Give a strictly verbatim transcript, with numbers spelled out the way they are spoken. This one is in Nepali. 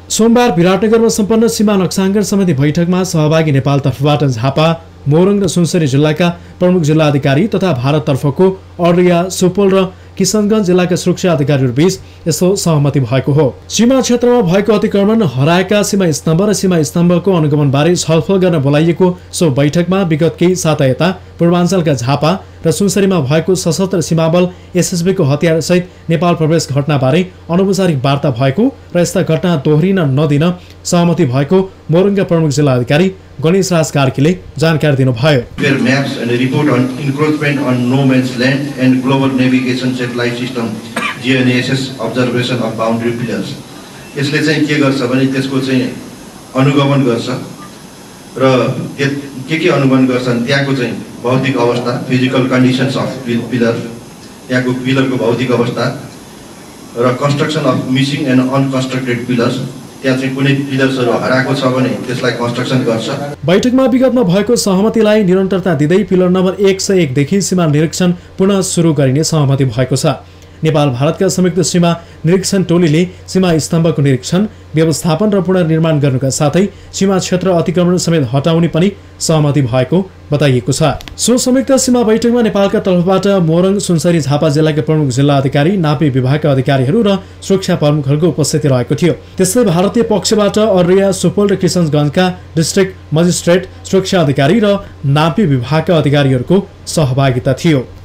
सोमबार विराटनगरमा सम्पन्न सीमा नक्साङ्कन समिति बैठकमा सहभागी नेपाल तर्फबाट झापा, मोरङ र सुनसरी जिल्लाका प्रमुख जिल्ला अधिकारी तथा भारततर्फको अर्या, सुपौल र किशनगञ्ज जिल्लाका सुरक्षा अधिकारीहरूबीच यस्तो सहमति भएको हो। सीमा क्षेत्रमा भएको अतिक्रमण, हराएका सीमा स्तम्भ र सीमा स्तम्भको अनुगमनबारे छलफल गर्न बोलाइएको सो बैठकमा विगत केही साता यता पूर्वाञ्चलका झापा र सुनसरीमा भएको सशस्त्र सीमा बल एसएसबीको हतियारसहित नेपाल प्रवेश घटनाबारे अनौपचारिक वार्ता भएको र यस्ता घटना दोहोरिन नदिन सहमति भएको मोरङका प्रमुख जिल्ला अधिकारी गणेश राज कार्कीले जानकारी दिनुभयो। Maps and a report on encroachment on no man's land and global navigation satellite system G N S S observation of boundary pillars. यसले चाहिँ के गर्छ भने त्यसको चाहिँ अनुगमन गर्छ र के के अनुगमन गर्छन् त्यहाँको चाहिँ भौतिक अवस्था, फिजिकल कन्डिसन्स अफ पिलर, त्यहाँको पिलरको भौतिक अवस्था र construction of missing and unconstructed pillars, त्यहाँ चाहिँ कुनै पिलर्सहरू हराएको छ भने त्यसलाई कन्स्ट्रक्सन गर्छ। बैठकमा विगतमा भएको सहमतिलाई निरन्तरता दिँदै पिलर नम्बर एक सय एक देखि सीमा निरीक्षण पुनः सुरु गरिने सहमति भएको छ। नेपाल भारतका संयुक्त सीमा निरीक्षण टोलीले सीमा स्तम्भको निरीक्षण, व्यवस्थापन र पुनर्निर्माण गर्नुका साथै सीमा क्षेत्र अतिक्रमण समेत हटाउने पनि सहमति भएको बताइएको छ। सो संयुक्त सीमा बैठकमा नेपालका तर्फबाट मोरङ, सुनसरी, झापा जिल्लाका प्रमुख जिल्ला अधिकारी, नापी विभागका अधिकारीहरू र सुरक्षा प्रमुखहरूको उपस्थिति रहेको थियो। त्यस्तै भारतीय पक्षबाट अर्या, सुपौल र किशनगञ्जका डिस्ट्रिक्ट मजिस्ट्रेट, सुरक्षा अधिकारी र नापी विभागका अधिकारीहरूको सहभागिता थियो।